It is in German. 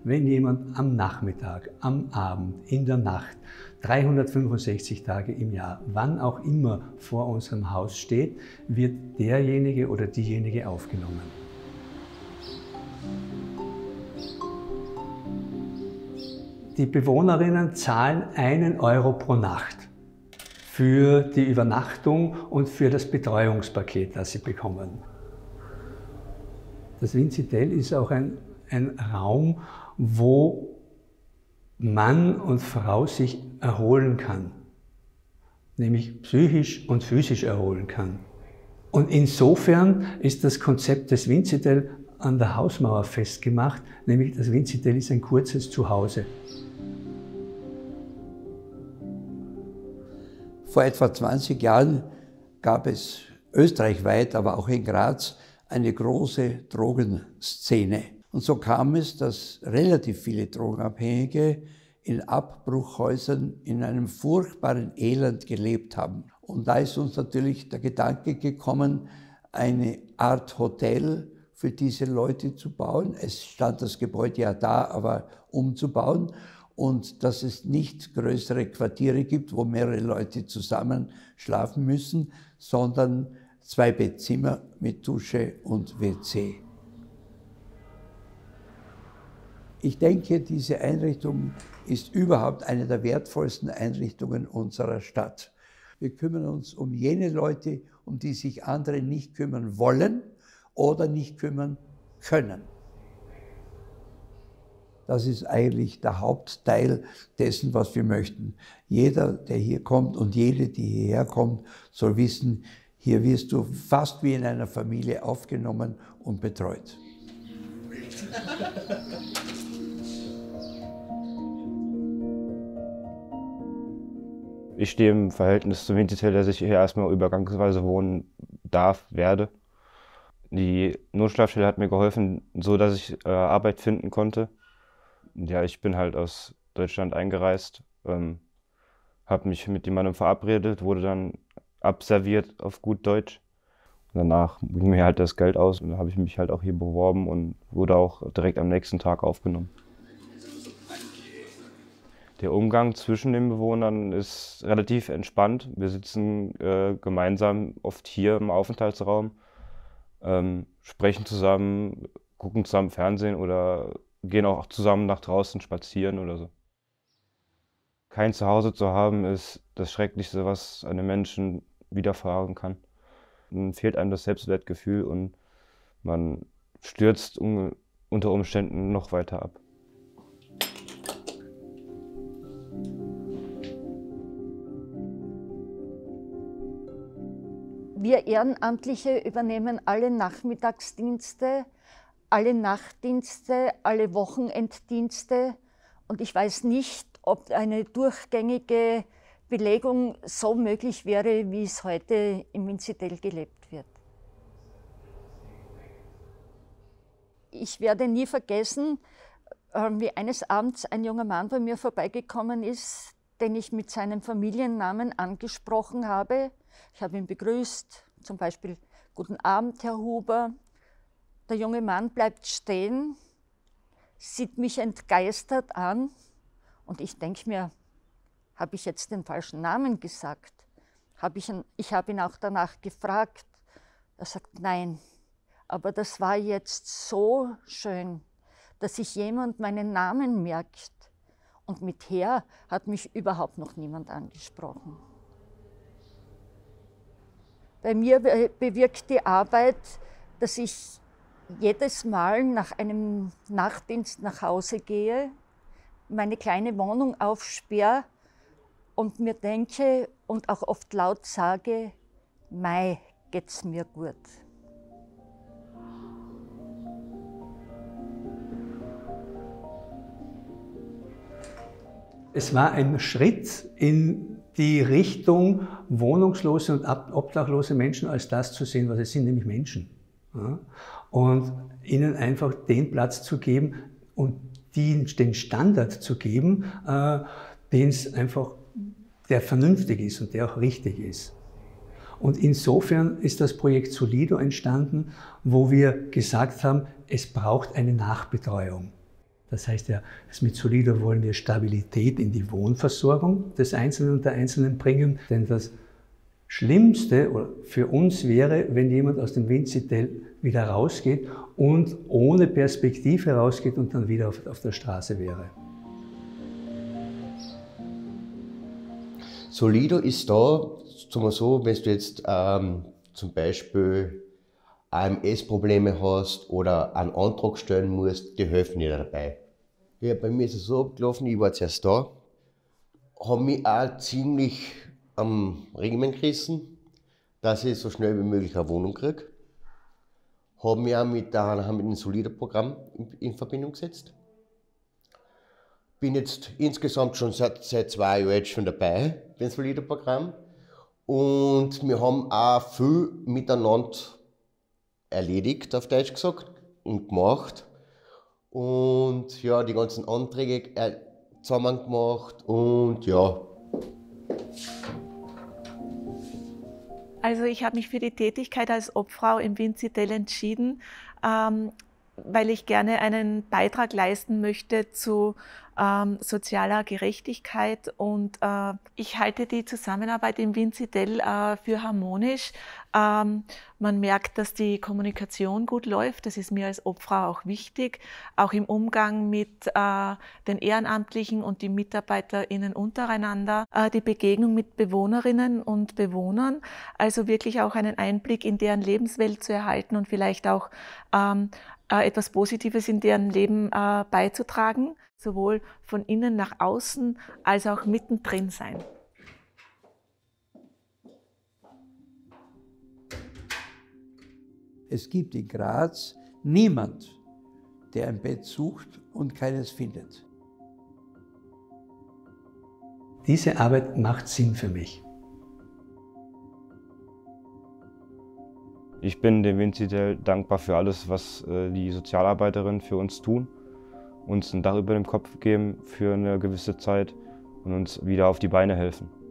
wenn jemand am Nachmittag, am Abend, in der Nacht, 365 Tage im Jahr, wann auch immer vor unserem Haus steht, wird derjenige oder diejenige aufgenommen. Die Bewohnerinnen zahlen 1 Euro pro Nacht für die Übernachtung und für das Betreuungspaket, das sie bekommen. Das Vinzidel ist auch ein Raum, wo Mann und Frau sich erholen kann, nämlich psychisch und physisch erholen kann. Und insofern ist das Konzept des Vinzidel an der Hausmauer festgemacht, nämlich das Vinzidel ist ein kurzes Zuhause. Vor etwa 20 Jahren gab es österreichweit, aber auch in Graz, eine große Drogenszene. Und so kam es, dass relativ viele Drogenabhängige in Abbruchhäusern in einem furchtbaren Elend gelebt haben. Und da ist uns natürlich der Gedanke gekommen, eine Art Hotel für diese Leute zu bauen. Es stand das Gebäude ja da, aber umzubauen. Und dass es nicht größere Quartiere gibt, wo mehrere Leute zusammen schlafen müssen, sondern 2 Bettzimmer mit Dusche und WC. Ich denke, diese Einrichtung ist überhaupt eine der wertvollsten Einrichtungen unserer Stadt. Wir kümmern uns um jene Leute, um die sich andere nicht kümmern wollen oder nicht kümmern können. Das ist eigentlich der Hauptteil dessen, was wir möchten. Jeder, der hier kommt und jede, die hierher kommt, soll wissen, hier wirst du fast wie in einer Familie aufgenommen und betreut. Ich stehe im Verhältnis zum Vinzidel, dass ich hier erstmal übergangsweise wohnen darf, werde. Die Notschlafstelle hat mir geholfen, so dass ich Arbeit finden konnte. Ja, ich bin halt aus Deutschland eingereist, habe mich mit jemandem verabredet, wurde dann abserviert auf gut Deutsch. Danach ging mir halt das Geld aus und dann habe ich mich halt auch hier beworben und wurde auch direkt am nächsten Tag aufgenommen. Der Umgang zwischen den Bewohnern ist relativ entspannt. Wir sitzen gemeinsam oft hier im Aufenthaltsraum, sprechen zusammen, gucken zusammen Fernsehen oder gehen auch zusammen nach draußen spazieren oder so. Kein Zuhause zu haben ist das Schrecklichste, was einem Menschen widerfahren kann. Dann fehlt einem das Selbstwertgefühl und man stürzt unter Umständen noch weiter ab. Wir Ehrenamtliche übernehmen alle Nachmittagsdienste, alle Nachtdienste, alle Wochenenddienste und ich weiß nicht, ob eine durchgängige Belegung so möglich wäre, wie es heute im Vinzidel gelebt wird. Ich werde nie vergessen, wie eines Abends ein junger Mann bei mir vorbeigekommen ist, den ich mit seinem Familiennamen angesprochen habe. Ich habe ihn begrüßt, zum Beispiel „Guten Abend, Herr Huber." Der junge Mann bleibt stehen, sieht mich entgeistert an und ich denke mir, habe ich jetzt den falschen Namen gesagt? Ich habe ihn auch danach gefragt. Er sagt, nein, aber das war jetzt so schön, dass sich jemand meinen Namen merkt. Und mit Herr hat mich überhaupt noch niemand angesprochen. Bei mir bewirkt die Arbeit, dass ich jedes Mal nach einem Nachtdienst nach Hause gehe, meine kleine Wohnung aufsperre und mir denke und auch oft laut sage, mei, geht's mir gut. Es war ein Schritt in die Richtung, wohnungslose und obdachlose Menschen als das zu sehen, was es sind, nämlich Menschen. Ja? Und ihnen einfach den Platz zu geben und den Standard zu geben, der vernünftig ist und der auch richtig ist. Und insofern ist das Projekt Solido entstanden, wo wir gesagt haben, es braucht eine Nachbetreuung. Das heißt ja, mit Solido wollen wir Stabilität in die Wohnversorgung des Einzelnen und der Einzelnen bringen, denn das Schlimmste für uns wäre, wenn jemand aus dem Winzitel wieder rausgeht und ohne Perspektive rausgeht und dann wieder auf der Straße wäre. Solido ist da, sagen wir so, wenn du jetzt zum Beispiel AMS-Probleme hast oder einen Antrag stellen musst, die helfen dir dabei. Ja, bei mir ist es so abgelaufen, ich war zuerst da, habe mich auch ziemlich am Riemen gerissen, dass ich so schnell wie möglich eine Wohnung kriege. Habe mich auch mit dem Solido-Programm in Verbindung gesetzt. Bin jetzt insgesamt schon seit 2 Jahren jetzt schon dabei, beim Solido-Programm. Und wir haben auch viel miteinander erledigt, auf Deutsch gesagt, und gemacht. Und ja, die ganzen Anträge zusammen gemacht und ja. Also ich habe mich für die Tätigkeit als Obfrau im Winzitel entschieden, weil ich gerne einen Beitrag leisten möchte zu sozialer Gerechtigkeit und ich halte die Zusammenarbeit im Winzitel für harmonisch. Man merkt, dass die Kommunikation gut läuft, das ist mir als Obfrau auch wichtig, auch im Umgang mit den Ehrenamtlichen und die MitarbeiterInnen untereinander, die Begegnung mit Bewohnerinnen und Bewohnern, also wirklich auch einen Einblick in deren Lebenswelt zu erhalten und vielleicht auch etwas Positives in deren Leben beizutragen, sowohl von innen nach außen als auch mittendrin sein. Es gibt in Graz niemand, der ein Bett sucht und keines findet. Diese Arbeit macht Sinn für mich. Ich bin dem Winzitel dankbar für alles, was die Sozialarbeiterinnen für uns tun, uns ein Dach über dem Kopf geben für eine gewisse Zeit und uns wieder auf die Beine helfen.